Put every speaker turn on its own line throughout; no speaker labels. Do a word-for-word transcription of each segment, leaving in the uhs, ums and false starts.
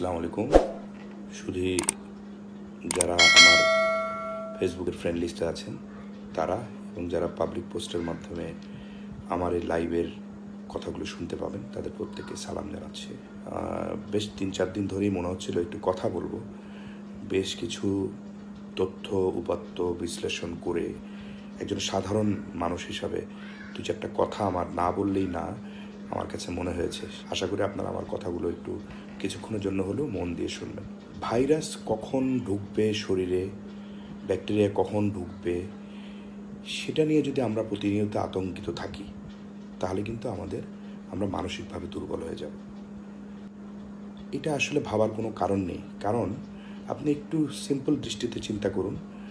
আসসালামু আলাইকুম। শুধু যারা আমার ফেসবুকের ফ্রেন্ড লিস্টে আছেন তারা এবং যারা পাবলিক পোস্টের মাধ্যমে আমার এই লাইভের কথাগুলো শুনতে পাবেন তাদের প্রত্যেককে সালাম জানাচ্ছি। বেশ তিন চার দিন ধরেই মনে হচ্ছিল একটু কথা বলবো, বেশ কিছু তথ্য উপাত্ত বিশ্লেষণ করে একজন সাধারণ মানুষ হিসাবে দু চারটা কথা আমার না বললেই না আমার কাছে মনে হয়েছে। আশা করি আপনারা আমার কথাগুলো একটু কিছুক্ষণের জন্য হলেও মন দিয়ে শুনবেন। ভাইরাস কখন ঢুকবে শরীরে, ব্যাকটেরিয়া কখন ঢুকবে, সেটা নিয়ে যদি আমরা প্রতিনিয়ত আতঙ্কিত থাকি তাহলে কিন্তু আমাদের আমরা মানসিকভাবে দুর্বল হয়ে যাব। এটা আসলে ভাবার কোনো কারণ নেই, কারণ আপনি একটু সিম্পল দৃষ্টিতে চিন্তা করুন।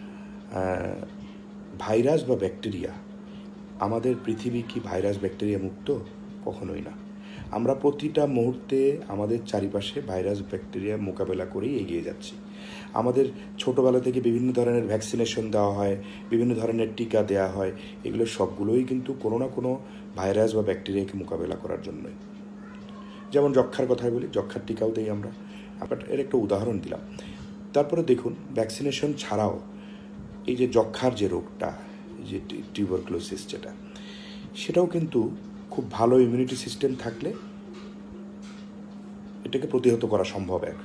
ভাইরাস বা ব্যাকটেরিয়া, আমাদের পৃথিবী কি ভাইরাস ব্যাকটেরিয়া মুক্ত? কখনোই না। আমরা প্রতিটা মুহূর্তে আমাদের চারিপাশে ভাইরাস ব্যাকটেরিয়া মোকাবেলা করেই এগিয়ে যাচ্ছি। আমাদের ছোটোবেলা থেকে বিভিন্ন ধরনের ভ্যাকসিনেশন দেওয়া হয়, বিভিন্ন ধরনের টিকা দেওয়া হয়, এগুলো সবগুলোই কিন্তু কোনো না কোনো ভাইরাস বা ব্যাকটেরিয়াকে মোকাবেলা করার জন্যই। যেমন যক্ষ্মার কথাই বলি, যক্ষ্মার টিকাও দিই আমরা, বাট এর একটা উদাহরণ দিলাম। তারপরে দেখুন, ভ্যাকসিনেশন ছাড়াও এই যে যক্ষ্মার যে রোগটা, যে টিউবারকুলোসিস যেটা, সেটাও কিন্তু খুব ভালো ইমিউনিটি সিস্টেম থাকলে এটাকে প্রতিহত করা সম্ভব। এক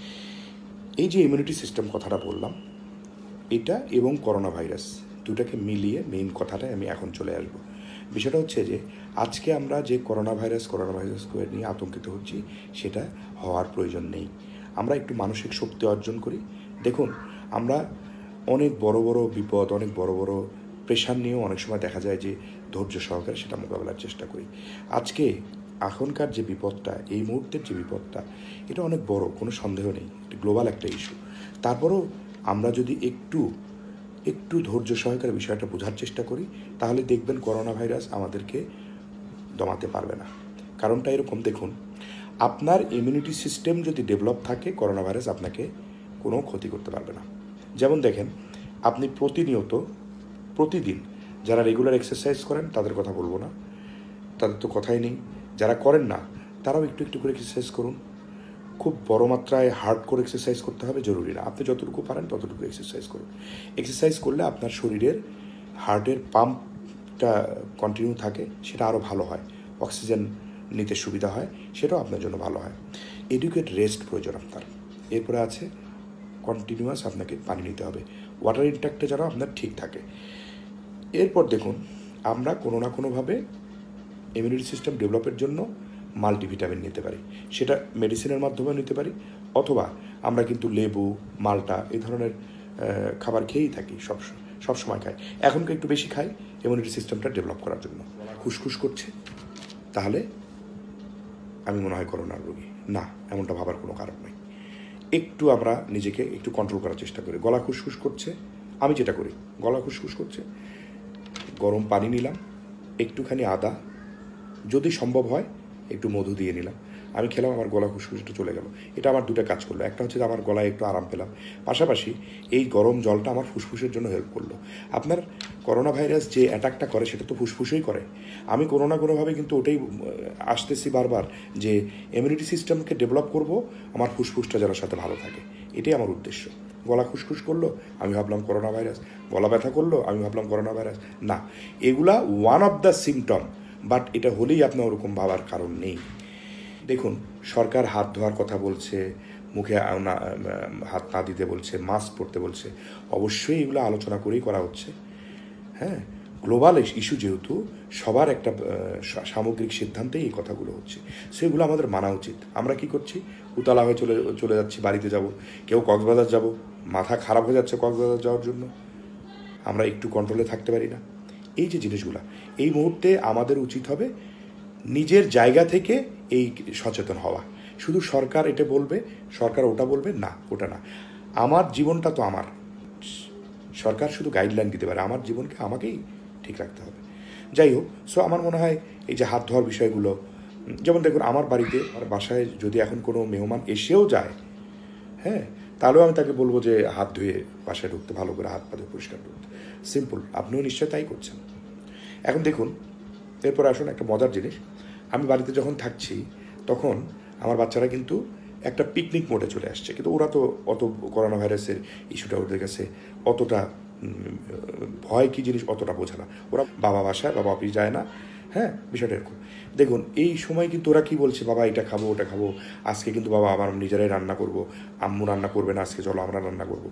এই যে ইমিউনিটি সিস্টেম কথাটা বললাম, এটা এবং করোনা ভাইরাস দুটাকে মিলিয়ে মেইন কথাটায় আমি এখন চলে আসবো। বিষয়টা হচ্ছে যে আজকে আমরা যে করোনা ভাইরাস করোনা ভাইরাসকে নিয়ে আতঙ্কিত হচ্ছি, সেটা হওয়ার প্রয়োজন নেই। আমরা একটু মানসিক শক্তি অর্জন করি। দেখুন, আমরা অনেক বড় বড় বিপদ, অনেক বড় বড় প্রেশার নিয়েও অনেক সময় দেখা যায় যে ধৈর্য সহকারে সেটা মোকাবেলার চেষ্টা করি। আজকে এখনকার যে বিপদটা, এই মুহূর্তের যে বিপদটা, এটা অনেক বড়, কোনো সন্দেহ নেই, এটা গ্লোবাল একটা ইস্যু। তারপরেও আমরা যদি একটু একটু ধৈর্য সহকারে বিষয়টা বোঝার চেষ্টা করি, তাহলে দেখবেন করোনা ভাইরাস আমাদেরকে দমাতে পারবে না। কারণটা এরকম, দেখুন, আপনার ইমিউনিটি সিস্টেম যদি ডেভেলপ থাকে, করোনা ভাইরাস আপনাকে কোনো ক্ষতি করতে পারবে না। যেমন দেখেন, আপনি প্রতিনিয়ত প্রতিদিন যারা রেগুলার এক্সারসাইজ করেন তাদের কথা বলবো না, তাদের তো কথাই নেই। যারা করেন না তারাও একটু একটু করে এক্সারসাইজ করুন। খুব বড় মাত্রায় হার্ড করে এক্সারসাইজ করতে হবে জরুরি না, আপনি যতটুকু পারেন ততটুকু এক্সারসাইজ করুন। এক্সারসাইজ করলে আপনার শরীরের হার্টের পাম্পটা কন্টিনিউ থাকে, সেটা আরও ভালো হয়, অক্সিজেন নিতে সুবিধা হয়, সেটাও আপনার জন্য ভালো হয়। এডুকেট রেস্ট প্রয়োজন আপনার। এরপরে আছে কন্টিনিউয়াস আপনাকে পানি নিতে হবে, ওয়াটার ইনটেকটা যেন আপনার ঠিক থাকে। এরপর দেখুন, আমরা কোনো না কোনোভাবে ইমিউনিটি সিস্টেম ডেভেলপের জন্য মাল্টিভিটামিন নিতে পারি, সেটা মেডিসিনের মাধ্যমেও নিতে পারি, অথবা আমরা কিন্তু লেবু, মাল্টা এই ধরনের খাবার খেয়েই থাকি, সব সব সময় খাই। এখনকার একটু বেশি খাই ইমিউনিটি সিস্টেমটা ডেভেলপ করার জন্য। খুসখুস করছে, তাহলে আমি মনে হয় করোনার রোগী না, এমনটা ভাবার কোনো কারণ নেই। একটু আমরা নিজেকে একটু কন্ট্রোল করার চেষ্টা করি। গলা খুসখুস করছে, আমি যেটা করি, গলা খুসখুস করছে, গরম পানি নিলাম, একটুখানি আদা, যদি সম্ভব হয় একটু মধু দিয়ে নিলাম, আমি খেলাম, আমার গলা খুসখুসটা চলে গেল। এটা আমার দুটো কাজ করলো। একটা হচ্ছে যে আমার গলায় একটু আরাম পেলাম, পাশাপাশি এই গরম জলটা আমার ফুসফুসের জন্য হেল্প করলো। আপনার করোনা ভাইরাস যে অ্যাটাকটা করে সেটা তো ফুসফুসেই করে। আমি কোনো না কোনোভাবে কিন্তু ওটাই আসতেছি বারবার, যে ইমিউনিটি সিস্টেমকে ডেভেলপ করব, আমার ফুসফুসটা যেন সাথে ভালো থাকে, এটাই আমার উদ্দেশ্য। গলা খুসখুস করলো, আমি ভাবলাম করোনা ভাইরাস, গলা ব্যথা করলো, আমি ভাবলাম করোনা ভাইরাস, না, এগুলা one of the symptom, but এটা হলেই আপনার ওরকম ভাবার কারণ নেই। দেখুন, সরকার হাত ধোয়ার কথা বলছে, মুখে হাত না দিতে বলছে, মাস্ক পরতে বলছে, অবশ্যই এগুলো আলোচনা করেই করা হচ্ছে। হ্যাঁ, গ্লোবাল ইস্যু যেহেতু, সবার একটা সামগ্রিক সিদ্ধান্তেই এই কথাগুলো হচ্ছে, সেগুলো আমাদের মানা উচিত। আমরা কি করছি, উতলা হয়ে চলে চলে যাচ্ছি, বাড়িতে যাব, কেউ কক্সবাজার যাব, মাথা খারাপ হয়ে যাচ্ছে কক্সবাজার যাওয়ার জন্য, আমরা একটু কন্ট্রোলে থাকতে পারি না। এই যে জিনিসগুলো, এই মুহূর্তে আমাদের উচিত হবে নিজের জায়গা থেকে এই সচেতন হওয়া। শুধু সরকার এটা বলবে, সরকার ওটা বলবে, না, ওটা না। আমার জীবনটা তো আমার, সরকার শুধু গাইডলাইন দিতে পারে, আমার জীবনকে আমাকেই ঠিক রাখতে হবে। যাই হোক, সো আমার মনে হয় এই যে হাত ধোয়ার বিষয়গুলো, যেমন দেখুন, আমার বাড়িতে, আমার বাসায় যদি এখন কোনো মেহমান এসেও যায়, হ্যাঁ, তাহলেও আমি তাকে বলবো যে হাত ধুয়ে বাসায় ঢুকতে, ভালো করে হাত পা ধুয়ে পরিষ্কার ঢুকতে। সিম্পল, আপনিও নিশ্চয় তাই করছেন। এখন দেখুন, এরপর আসুন একটা মজার জিনিস। আমি বাড়িতে যখন থাকছি তখন আমার বাচ্চারা কিন্তু একটা পিকনিক মোডে চলে আসছে, কিন্তু ওরা তো অত করোনা ভাইরাসের ইস্যুটা ওদের কাছে অতটা ভয় কী জিনিস অতটা বোঝে না। ওরা বাবা বাসায়, বাবা অফিস যায় না, হ্যাঁ, বিষয়টা এরকম। দেখুন এই সময় কিন্তু ওরা কী বলছে, বাবা এটা খাবো ওটা খাবো, আজকে কিন্তু বাবা আমার নিজেরাই রান্না করব, আম্মু রান্না করবে না আজকে, চলো আমরা রান্না করবো।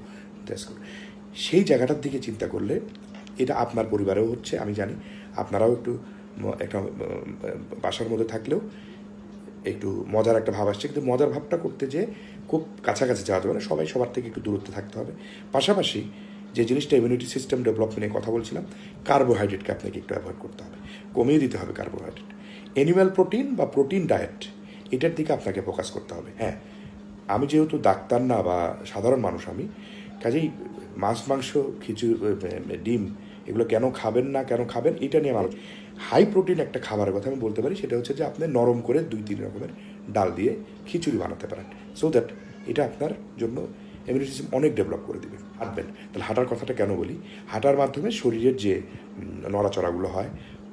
সেই জায়গাটার দিকে চিন্তা করলে এটা আপনার পরিবারেও হচ্ছে, আমি জানি আপনারাও একটু একটা বাসার মধ্যে থাকলেও একটু মজার একটা ভাব আসছে, কিন্তু মজার ভাবটা করতে যে খুব কাছাকাছি যাওয়া যাবে না, সবাই সবার থেকে একটু দূরত্বে থাকতে হবে। পাশাপাশি যে জিনিসটা ইমিউনিটি সিস্টেম ডেভেলপমেন্টের কথা বলছিলাম, কার্বোহাইড্রেটকে আপনাকে একটু অ্যাভয়েড করতে হবে, কমিয়ে দিতে হবে কার্বোহাইড্রেট। অ্যানিম্যাল প্রোটিন বা প্রোটিন ডায়েট এটার দিকে আপনাকে ফোকাস করতে হবে। হ্যাঁ, আমি যেহেতু ডাক্তার না বা সাধারণ মানুষ, আমি কাজেই মাছ মাংস খিচুড়ি ডিম এগুলো কেন খাবেন না, কেন খাবেন এটা নিয়ে আমার হাই প্রোটিন একটা খাবারের কথা আমি বলতে পারি, সেটা হচ্ছে যে আপনি নরম করে দুই তিন রকমের ডাল দিয়ে খিচুড়ি বানাতে পারেন, সো দ্যাট এটা আপনার জন্য ইমিউনিটি সিস্টেম অনেক ডেভেলপ করে দেবে। হাঁটবেন, তাহলে হাঁটার কথাটা কেন বলি, হাঁটার মাধ্যমে শরীরের যে নড়াচড়াগুলো হয়,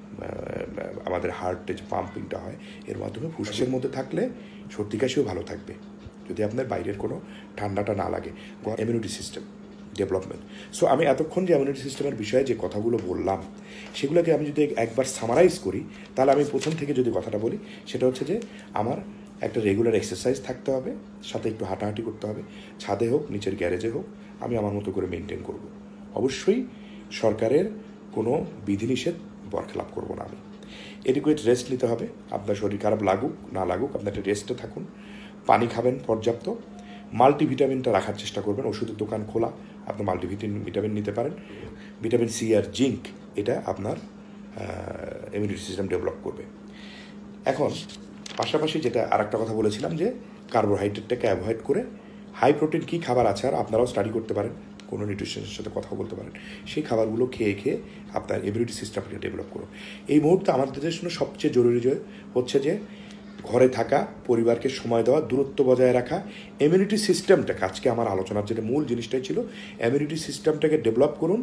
আমাদের হার্টের যে পাম্পিংটা হয়, এর মাধ্যমে ফুসফুসের মধ্যে থাকলে সর্দি কাশিও ভালো থাকবে যদি আপনার বাইরের কোনো ঠান্ডাটা না লাগে। Immunity system development. সো আমি এতক্ষণ যে ইমিউনিটি সিস্টেমের বিষয়ে যে কথাগুলো বললাম সেগুলোকে আমি যদি একবার সামারাইজ করি, তাহলে আমি প্রথম থেকে যদি কথাটা বলি সেটা হচ্ছে যে আমার একটা রেগুলার এক্সারসাইজ থাকতে হবে, সাথে একটু হাঁটাহাঁটি করতে হবে, ছাদে হোক নিচের গ্যারেজে হোক, আমি আমার মতো করে মেনটেন করব। অবশ্যই সরকারের কোনো বিধিনিষেধ বরখেলাপ করব না আমি। এডিকুয়েট রেস্ট নিতে হবে, আপনার শরীর খারাপ লাগুক না লাগুক আপনি একটা রেস্টে থাকুন, পানি খাবেন পর্যাপ্ত, মাল্টিভিটামিনটা রাখার চেষ্টা করবেন, ওষুধের দোকান খোলা, আপনি মাল্টিভিটামিন ভিটামিন নিতে পারেন। ভিটামিন সি আর জিঙ্ক এটা আপনার ইমিউনিটি সিস্টেম ডেভেলপ করবে। এখন পাশাপাশি যেটা আর একটা কথা বলেছিলাম যে কার্বোহাইড্রেটটাকে অ্যাভয়েড করে হাই প্রোটিন কী খাবার আছে, আর আপনারাও স্টাডি করতে পারেন, কোনো নিউট্রিশনের সাথে কথা বলতে পারেন, সেই খাবারগুলো খেয়ে খেয়ে আপনার ইমিউনিটি সিস্টেমটাকে ডেভেলপ করুন। এই মুহূর্তে আমাদের জন্য সবচেয়ে জরুরি হচ্ছে যে ঘরে থাকা, পরিবারকে সময় দেওয়া, দূরত্ব বজায় রাখা, ইমিউনিটি সিস্টেমটাকে, আজকে আমার আলোচনার যেটা মূল জিনিসটাই ছিল, ইমিউনিটি সিস্টেমটাকে ডেভেলপ করুন।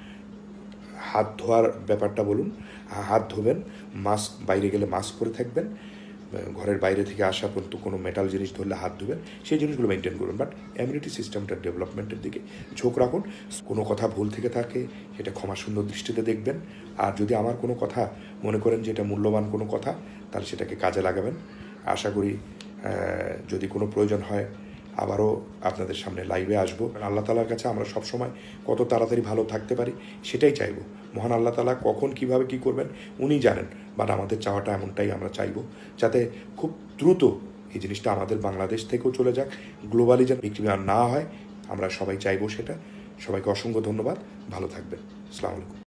হাত ধোয়ার ব্যাপারটা বলুন, হাত ধোবেন, মাস্ক, বাইরে গেলে মাস্ক পরে থাকবেন, ঘরের বাইরে থেকে আসা পর্যন্ত কোনো মেটাল জিনিস ধরলে হাত ধুবেন, সেই জিনিসগুলো মেনটেন করুন। বাট ইমিউনিটি সিস্টেমটার ডেভেলপমেন্টের দিকে ঝোঁক রাখুন। কোনো কথা ভুল থেকে থাকে সেটা ক্ষমা সুন্দর দৃষ্টিতে দেখবেন, আর যদি আমার কোনো কথা মনে করেন যে এটা মূল্যবান কোনো কথা, তাহলে সেটাকে কাজে লাগাবেন। আশা করি যদি কোনো প্রয়োজন হয় আবারও আপনাদের সামনে লাইভে আসবো। আল্লাহ তালার কাছে আমরা সবসময় কত তাড়াতাড়ি ভালো থাকতে পারি সেটাই চাইবো। মহান আল্লাহ তালা কখন কিভাবে কি করবেন উনি জানেন, বাট আমাদের চাওয়াটা এমনটাই আমরা চাইবো, যাতে খুব দ্রুত এই জিনিসটা আমাদের বাংলাদেশ থেকেও চলে যাক, গ্লোবালি যেন বিক্রি না হয়, আমরা সবাই চাইবো সেটা। সবাইকে অসংখ্য ধন্যবাদ, ভালো থাকবেন। আসসালামু আলাইকুম।